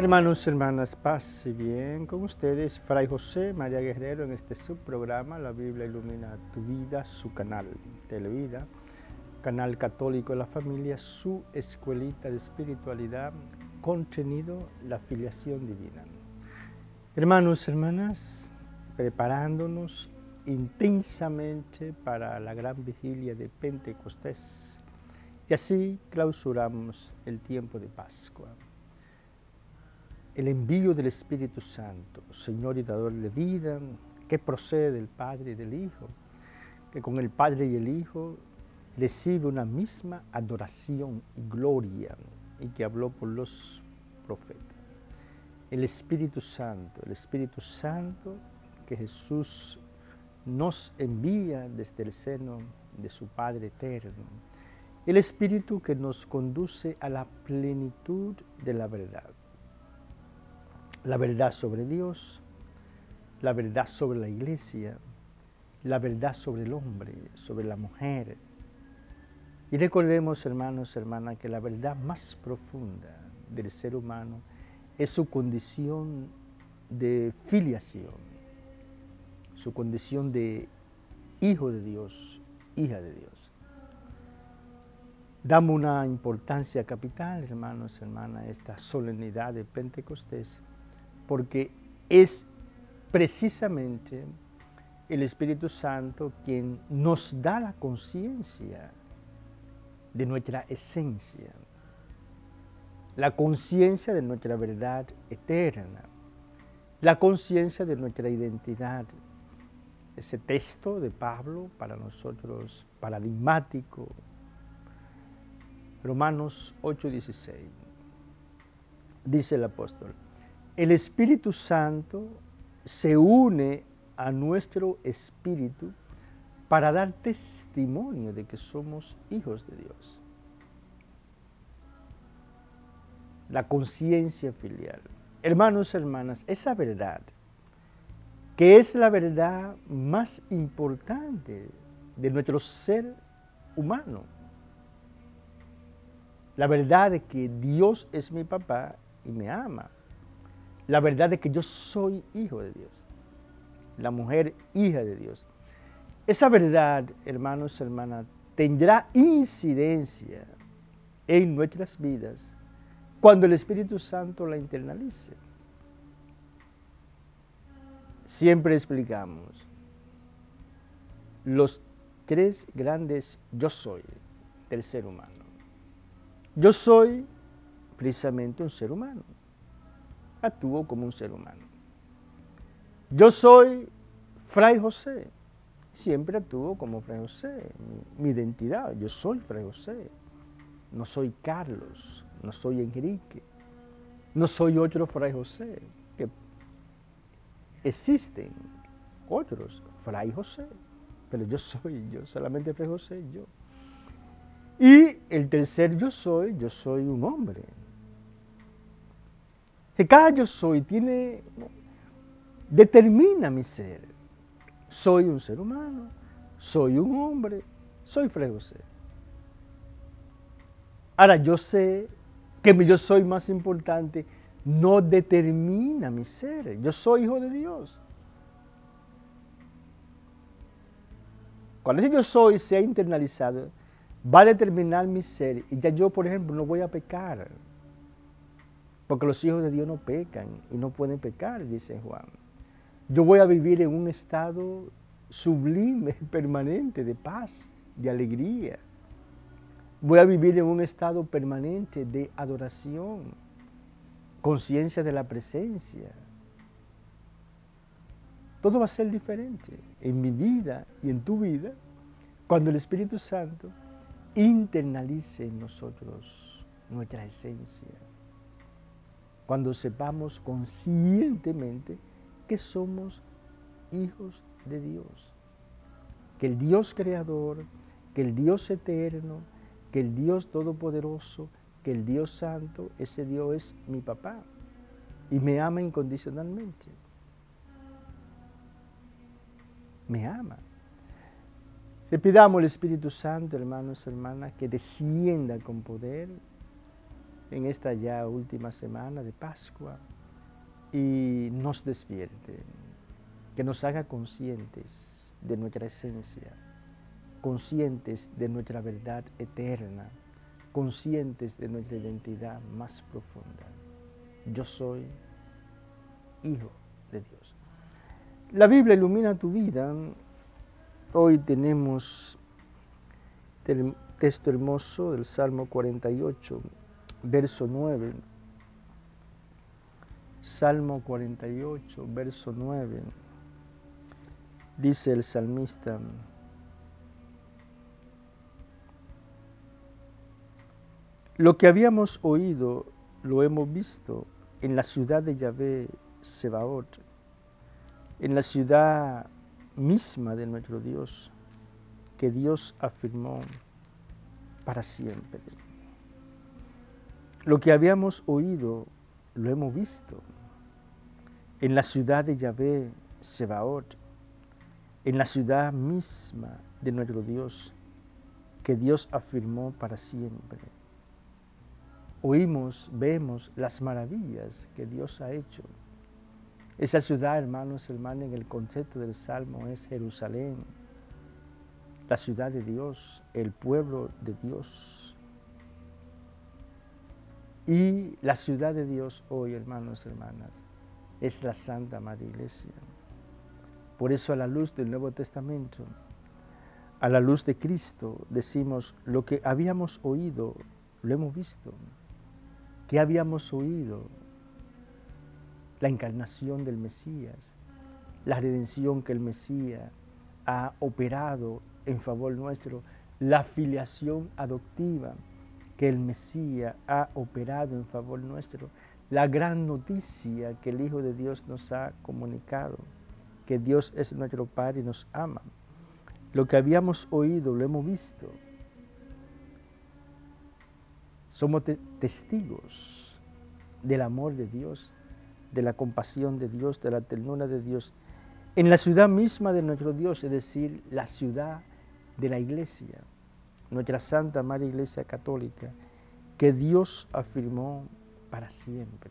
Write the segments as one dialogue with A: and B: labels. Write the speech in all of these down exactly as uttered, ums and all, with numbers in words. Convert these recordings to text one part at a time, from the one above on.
A: Hermanos, hermanas, paz y bien con ustedes, Fray José María Guerrero, en este subprograma La Biblia Ilumina Tu Vida, su canal Televida, canal católico de la familia, su escuelita de espiritualidad, contenido La Filiación Divina. Hermanos, hermanas, preparándonos intensamente para la gran vigilia de Pentecostés, y así clausuramos el tiempo de Pascua. El envío del Espíritu Santo, Señor y dador de vida, que procede del Padre y del Hijo, que con el Padre y el Hijo recibe una misma adoración y gloria, y que habló por los profetas. El Espíritu Santo, el Espíritu Santo que Jesús nos envía desde el seno de su Padre eterno. El Espíritu que nos conduce a la plenitud de la verdad. La verdad sobre Dios, la verdad sobre la iglesia, la verdad sobre el hombre, sobre la mujer. Y recordemos, hermanos, hermanas, que la verdad más profunda del ser humano es su condición de filiación, su condición de hijo de Dios, hija de Dios. Damos una importancia capital, hermanos, hermanas, a esta solemnidad de Pentecostés, porque es precisamente el Espíritu Santo quien nos da la conciencia de nuestra esencia, la conciencia de nuestra verdad eterna, la conciencia de nuestra identidad. Ese texto de Pablo para nosotros paradigmático, Romanos ocho dieciséis, dice el apóstol: el Espíritu Santo se une a nuestro espíritu para dar testimonio de que somos hijos de Dios. La conciencia filial. Hermanos, hermanas, esa verdad, que es la verdad más importante de nuestro ser humano, la verdad de que Dios es mi papá y me ama, la verdad de que yo soy hijo de Dios, la mujer hija de Dios. Esa verdad, hermanos, hermanas, tendrá incidencia en nuestras vidas cuando el Espíritu Santo la internalice. Siempre explicamos los tres grandes yo soy del ser humano. Yo soy precisamente un ser humano. Actúo como un ser humano. Yo soy Fray José. Siempre actúo como Fray José. Mi, mi identidad, yo soy Fray José. No soy Carlos, no soy Enrique, no soy otro Fray José. Que existen otros Fray José, pero yo soy yo, solamente Fray José, yo. Y el tercer yo soy, yo soy un hombre. Que cada yo soy tiene, determina mi ser. Soy un ser humano, soy un hombre, soy Fray José. Ahora yo sé que mi yo soy más importante no determina mi ser. Yo soy hijo de Dios. Cuando ese yo soy sea internalizado, va a determinar mi ser. Y ya yo, por ejemplo, no voy a pecar. Porque los hijos de Dios no pecan y no pueden pecar, dice Juan. Yo voy a vivir en un estado sublime, permanente, de paz, de alegría. Voy a vivir en un estado permanente de adoración, conciencia de la presencia. Todo va a ser diferente en mi vida y en tu vida cuando el Espíritu Santo internalice en nosotros nuestra esencia. Cuando sepamos conscientemente que somos hijos de Dios, que el Dios creador, que el Dios eterno, que el Dios todopoderoso, que el Dios santo, ese Dios es mi papá y me ama incondicionalmente. Me ama. Le pidamos al Espíritu Santo, hermanos y hermanas, que descienda con poder en esta ya última semana de Pascua y nos despierte, que nos haga conscientes de nuestra esencia, conscientes de nuestra verdad eterna, conscientes de nuestra identidad más profunda. Yo soy hijo de Dios. La Biblia ilumina tu vida. Hoy tenemos el texto hermoso del Salmo cuarenta y ocho, verso nueve. Salmo cuarenta y ocho, verso nueve. Dice el salmista: lo que habíamos oído lo hemos visto en la ciudad de Yahvé Sebaot, en la ciudad misma de nuestro Dios, que Dios afirmó para siempre. Lo que habíamos oído lo hemos visto en la ciudad de Yahvé Sebaot, en la ciudad misma de nuestro Dios, que Dios afirmó para siempre. Oímos, vemos las maravillas que Dios ha hecho. Esa ciudad, hermanos, hermanas, en el concepto del Salmo es Jerusalén, la ciudad de Dios, el pueblo de Dios. Y la ciudad de Dios hoy, hermanos, hermanas, es la Santa Madre Iglesia. Por eso, a la luz del Nuevo Testamento, a la luz de Cristo, decimos: lo que habíamos oído, lo hemos visto. ¿Qué habíamos oído? La encarnación del Mesías, la redención que el Mesías ha operado en favor nuestro, la filiación adoptiva que el Mesías ha operado en favor nuestro, la gran noticia que el Hijo de Dios nos ha comunicado, que Dios es nuestro Padre y nos ama. Lo que habíamos oído lo hemos visto. Somos te- testigos del amor de Dios, de la compasión de Dios, de la ternura de Dios, en la ciudad misma de nuestro Dios, es decir, la ciudad de la Iglesia, nuestra Santa Madre Iglesia Católica, que Dios afirmó para siempre.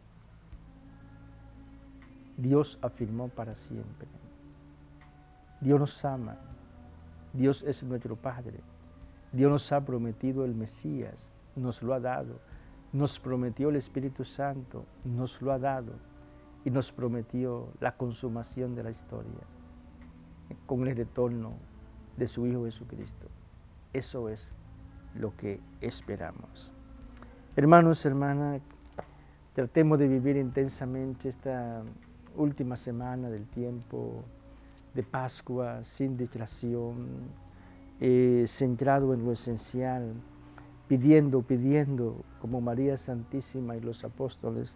A: Dios afirmó para siempre. Dios nos ama, Dios es nuestro Padre, Dios nos ha prometido el Mesías, nos lo ha dado, nos prometió el Espíritu Santo, nos lo ha dado, y nos prometió la consumación de la historia con el retorno de su Hijo Jesucristo. Eso es lo que esperamos. Hermanos, hermanas, tratemos de vivir intensamente esta última semana del tiempo de Pascua, sin distracción, eh, centrado en lo esencial, pidiendo, pidiendo, como María Santísima y los apóstoles,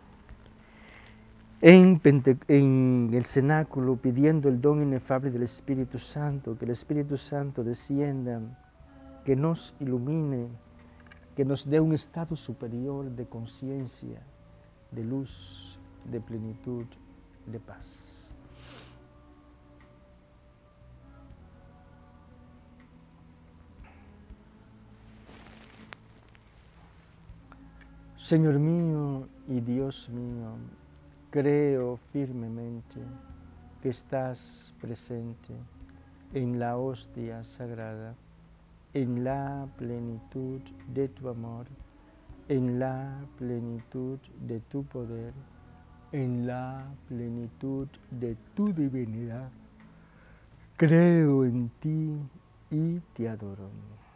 A: en, Pente, en el cenáculo, pidiendo el don inefable del Espíritu Santo, que el Espíritu Santo descienda, que nos ilumine, que nos dé un estado superior de conciencia, de luz, de plenitud, de paz. Señor mío y Dios mío, creo firmemente que estás presente en la hostia sagrada, en la plenitud de tu amor, en la plenitud de tu poder, en la plenitud de tu divinidad. Creo en ti y te adoro.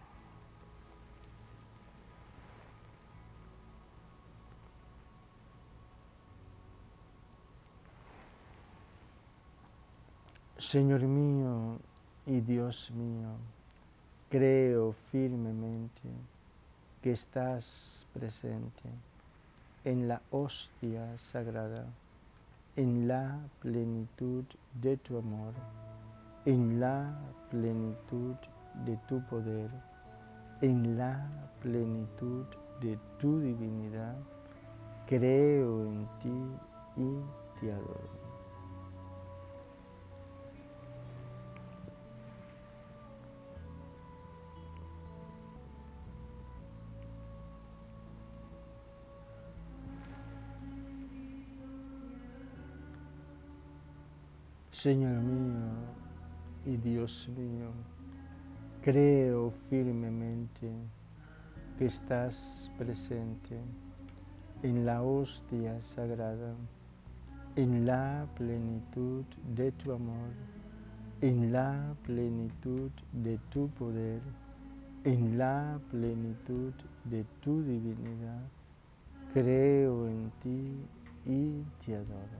A: Señor mío y Dios mío, creo firmemente que estás presente en la hostia sagrada, en la plenitud de tu amor, en la plenitud de tu poder, en la plenitud de tu divinidad. Creo en ti y te adoro. Señor mío y Dios mío, creo firmemente que estás presente en la hostia sagrada, en la plenitud de tu amor, en la plenitud de tu poder, en la plenitud de tu divinidad. Creo en ti y te adoro.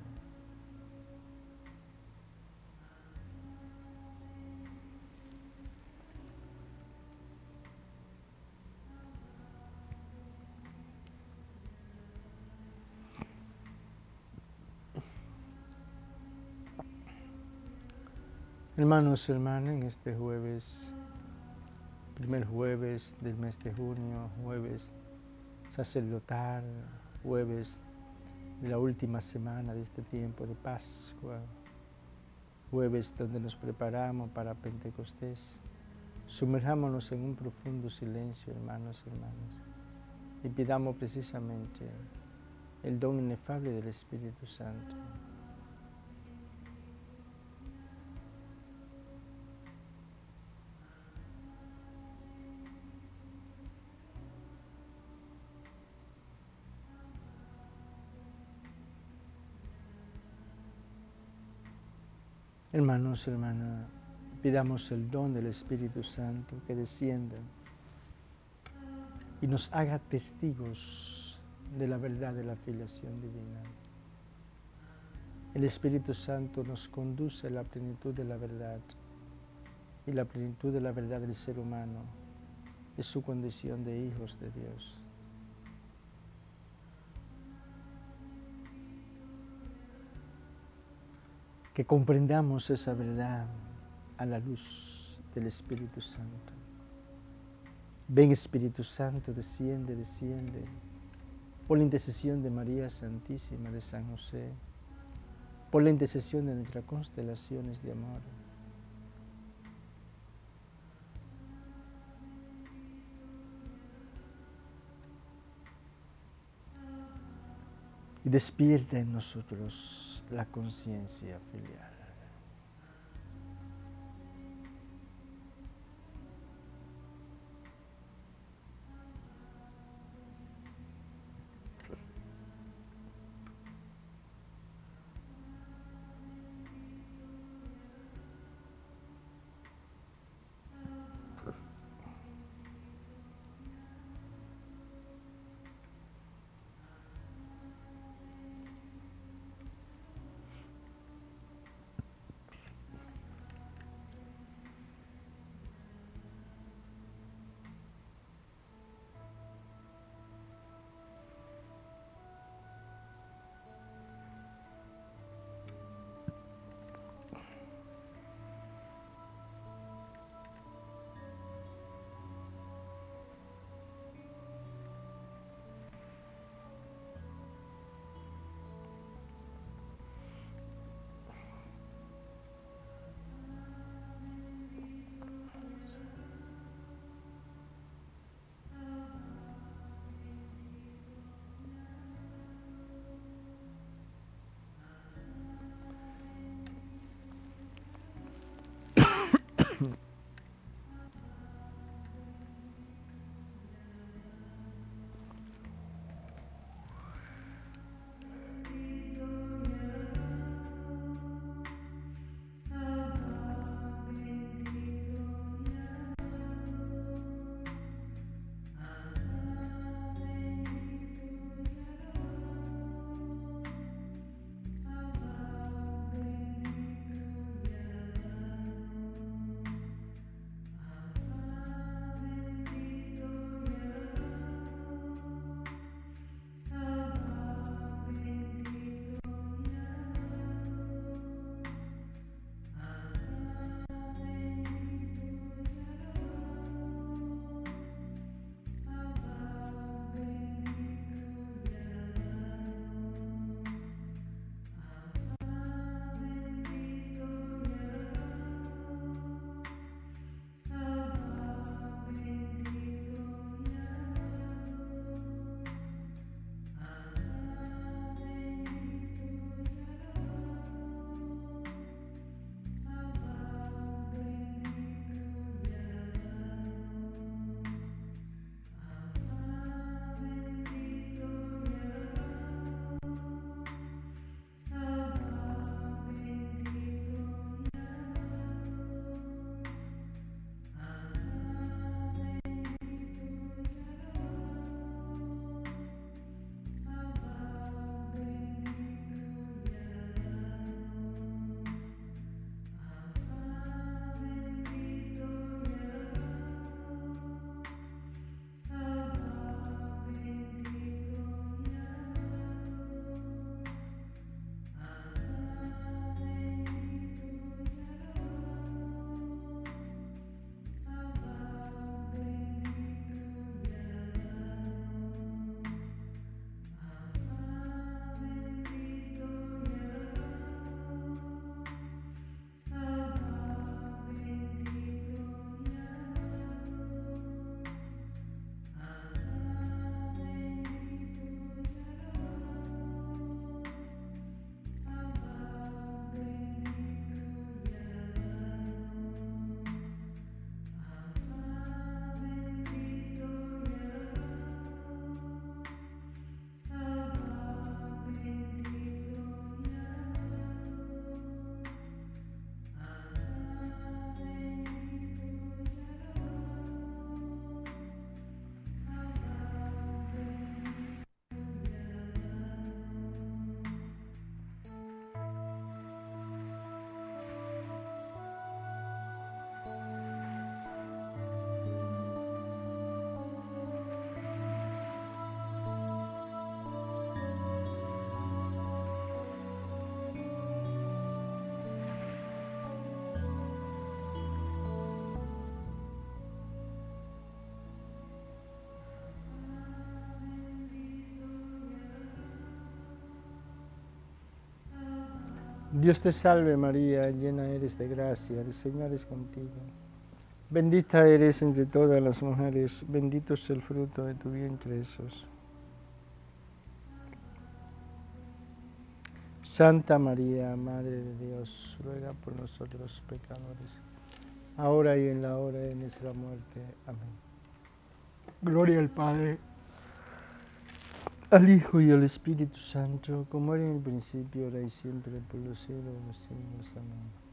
A: Hermanos y hermanas, en este jueves, primer jueves del mes de junio, jueves sacerdotal, jueves de la última semana de este tiempo de Pascua, jueves donde nos preparamos para Pentecostés, sumerjámonos en un profundo silencio, hermanos y hermanas, y pidamos precisamente el don inefable del Espíritu Santo. Hermanos y hermanas, pidamos el don del Espíritu Santo que descienda y nos haga testigos de la verdad de la filiación divina. El Espíritu Santo nos conduce a la plenitud de la verdad, y la plenitud de la verdad del ser humano es su condición de hijos de Dios. Que comprendamos esa verdad a la luz del Espíritu Santo. Ven, Espíritu Santo, desciende, desciende, por la intercesión de María Santísima, de San José, por la intercesión de nuestras constelaciones de amor. Y despierta en nosotros la conciencia filial. Dios te salve María, llena eres de gracia, el Señor es contigo. Bendita eres entre todas las mujeres, bendito es el fruto de tu vientre Jesús. Santa María, Madre de Dios, ruega por nosotros pecadores, ahora y en la hora de nuestra muerte. Amén. Gloria al Padre, al Hijo y al Espíritu Santo, como era en el principio, ahora y siempre, por los siglos de los siglos. Amén.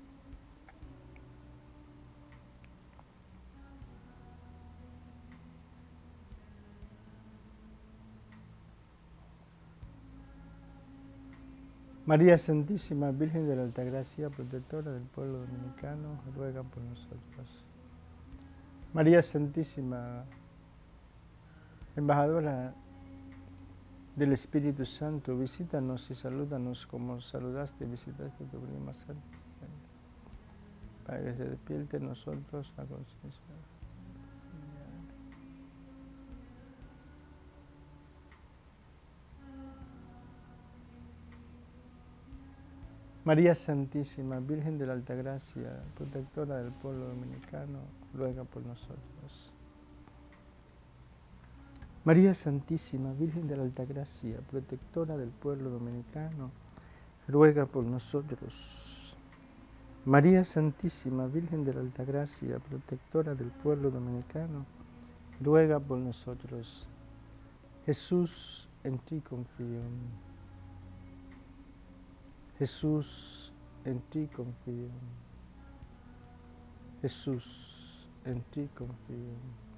A: María Santísima, Virgen de la Altagracia, protectora del pueblo dominicano, ruega por nosotros. María Santísima, embajadora del Espíritu Santo, visítanos y salúdanos como saludaste y visitaste a tu prima Santa, para que se despierte en nosotros la conciencia. María Santísima, Virgen de la Altagracia, protectora del pueblo dominicano, ruega por nosotros. María Santísima, Virgen de la Altagracia, protectora del pueblo dominicano, ruega por nosotros. María Santísima, Virgen de la Altagracia, protectora del pueblo dominicano, ruega por nosotros. Jesús, en ti confío. Jesús, en ti confío. Jesús, en ti confío.